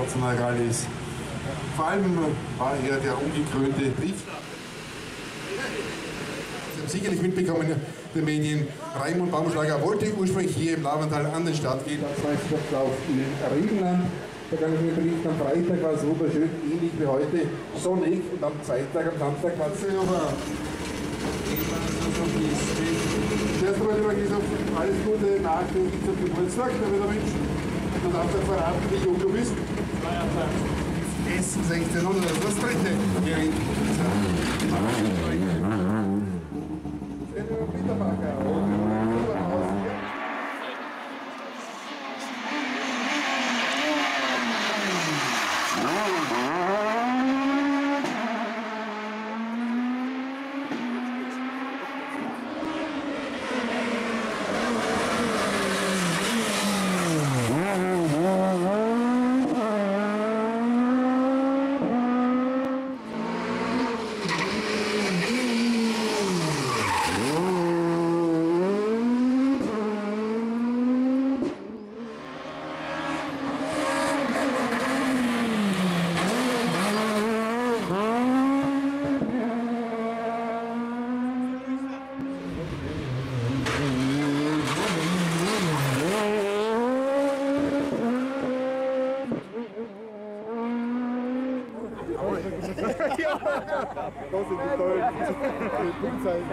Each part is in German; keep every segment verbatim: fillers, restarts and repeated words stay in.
Nationalralle ist. Vor allem war er der ungekrönte Briefstapel. Sie haben sicherlich mitbekommen, der Medien, Raimund Baumschlager wollte ursprünglich hier im Lavental an den Start gehen. Das heißt, in Regenland. Da kann ich mir berichten, am Freitag war es wunderschön, ähnlich wie heute, sonnig, und am Zweitag, am Samstag hat es sich aber. Zuerst einmal, lieber Christoph, alles Gute nachträglich zum Geburtstag, da wird er wünschen. Du darfst auch verraten, wie jung du bist. zweiundzwanzig. Essen sechzehnhundert, das ist das dritte. Das sind die tollen Punktzeichen.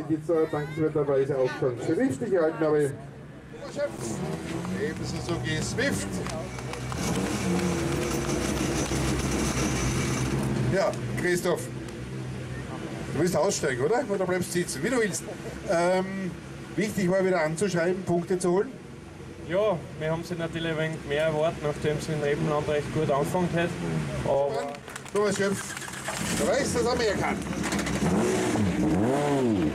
jetzt äh, dankenswerterweise auch schon schriftlich gehalten, aber ebenso so geswifft. Ja, Christoph, du willst aussteigen, oder? Oder bleibst sitzen, wie du willst. Ähm, wichtig war wieder anzuschreiben, Punkte zu holen. Ja, wir haben sie natürlich ein wenig mehr erwartet, nachdem sie in Rebenland recht gut angefangen hat. Aber Thomas Schöpf, du weißt, dass er mehr kann.